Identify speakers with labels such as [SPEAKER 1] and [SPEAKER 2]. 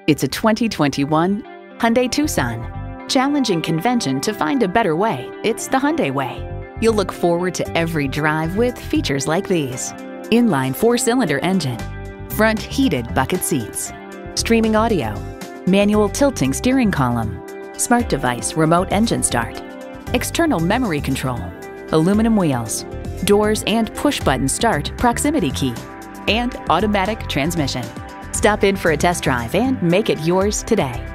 [SPEAKER 1] It's a 2021 Hyundai Tucson. Challenging convention to find a better way, it's the Hyundai way. You'll look forward to every drive with features like these: inline 4-cylinder engine, front heated bucket seats, streaming audio, manual tilting steering column, smart device remote engine start, external memory control, aluminum wheels, doors and push-button start proximity key, and automatic transmission. Stop in for a test drive and make it yours today.